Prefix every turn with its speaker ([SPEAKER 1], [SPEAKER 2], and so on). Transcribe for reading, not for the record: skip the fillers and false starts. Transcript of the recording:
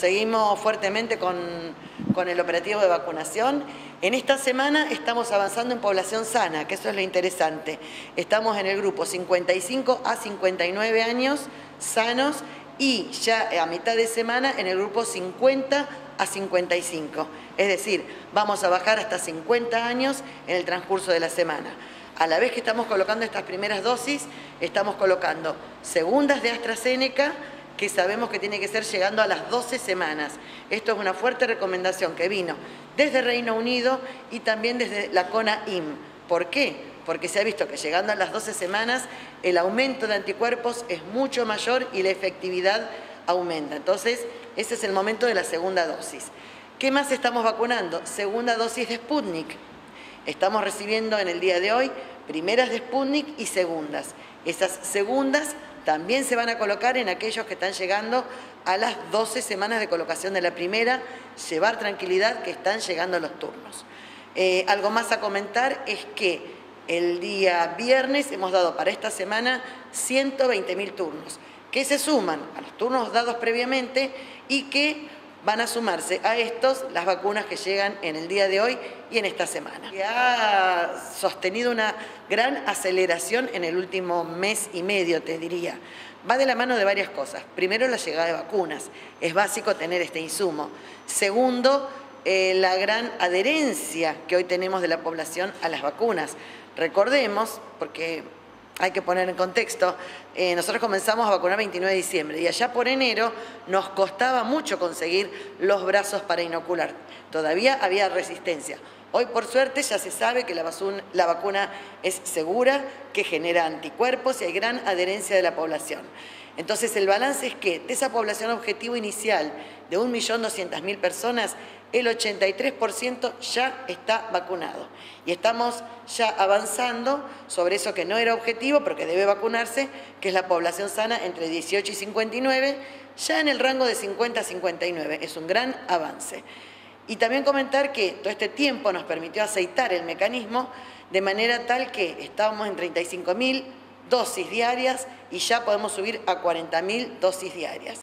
[SPEAKER 1] seguimos fuertemente con el operativo de vacunación. En esta semana estamos avanzando en población sana, que eso es lo interesante. Estamos en el grupo 55 a 59 años sanos y ya a mitad de semana en el grupo 50 a 55. Es decir, vamos a bajar hasta 50 años en el transcurso de la semana. A la vez que estamos colocando estas primeras dosis, estamos colocando segundas de AstraZeneca, que sabemos que tiene que ser llegando a las 12 semanas. Esto es una fuerte recomendación que vino desde Reino Unido y también desde la CONAIM. ¿Por qué? Porque se ha visto que llegando a las 12 semanas el aumento de anticuerpos es mucho mayor y la efectividad aumenta. Entonces, ese es el momento de la segunda dosis. ¿Qué más estamos vacunando? Segunda dosis de Sputnik. Estamos recibiendo en el día de hoy primeras de Sputnik y segundas. Esas segundas también se van a colocar en aquellos que están llegando a las 12 semanas de colocación de la primera. Llevar tranquilidad que están llegando los turnos. Algo más a comentar es que el día viernes hemos dado para esta semana 120.000 turnos, que se suman a los turnos dados previamente y que van a sumarse a estos las vacunas que llegan en el día de hoy y en esta semana. Ha sostenido una gran aceleración en el último mes y medio, te diría. Va de la mano de varias cosas. Primero, la llegada de vacunas. Es básico tener este insumo. Segundo, la gran adherencia que hoy tenemos de la población a las vacunas. Recordemos, porque hay que poner en contexto, nosotros comenzamos a vacunar el 29 de diciembre y allá por enero nos costaba mucho conseguir los brazos para inocular. Todavía había resistencia. Hoy, por suerte, ya se sabe que la vacuna es segura, que genera anticuerpos y hay gran adherencia de la población. Entonces, el balance es que de esa población objetivo inicial de 1.200.000 personas, el 83% ya está vacunado. Y estamos ya avanzando sobre eso que no era objetivo, pero que debe vacunarse, que es la población sana entre 18 y 59, ya en el rango de 50 a 59. Es un gran avance. Y también comentar que todo este tiempo nos permitió aceitar el mecanismo de manera tal que estábamos en 35.000 dosis diarias y ya podemos subir a 40.000 dosis diarias.